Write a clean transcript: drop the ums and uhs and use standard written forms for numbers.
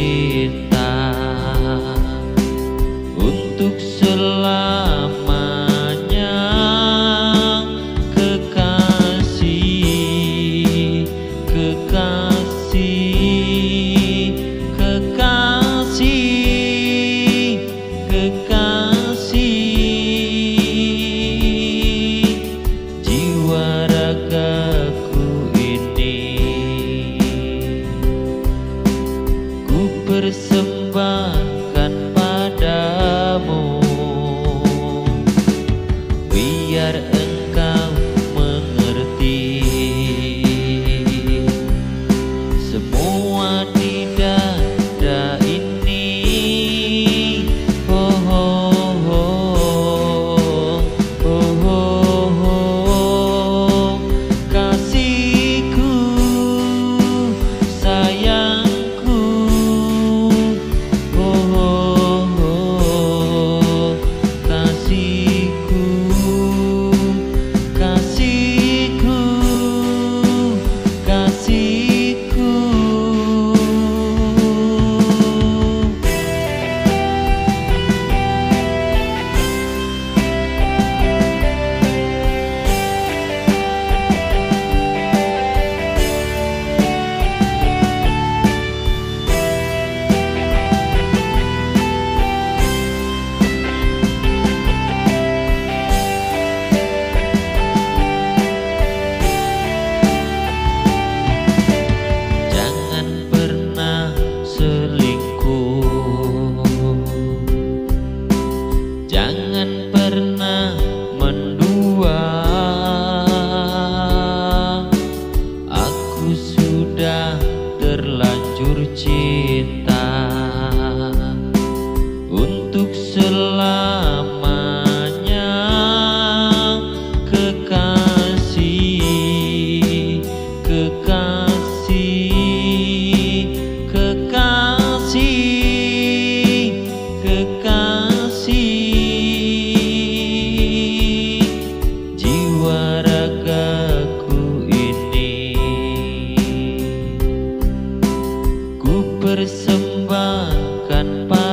cinta untuk selamanya. Kekasih, kekasih, kekasih, kekasih, jiwa ragaku ini ku persembahkan padamu, biar engkau mengerti semua di dada ini. Oh, oh, oh, oh, oh, oh. Kasihku, sayangku. Oh, oh, oh. Kasihku, kasihku, kasihku. Jangan pernah selingkuh, jangan pernah mendua. Aku sudah terlanjur cinta untuk selamanya. Kekasih, kekasih, kekasih, kekasih, jiwa ragaku ini ku persembahkan padamu.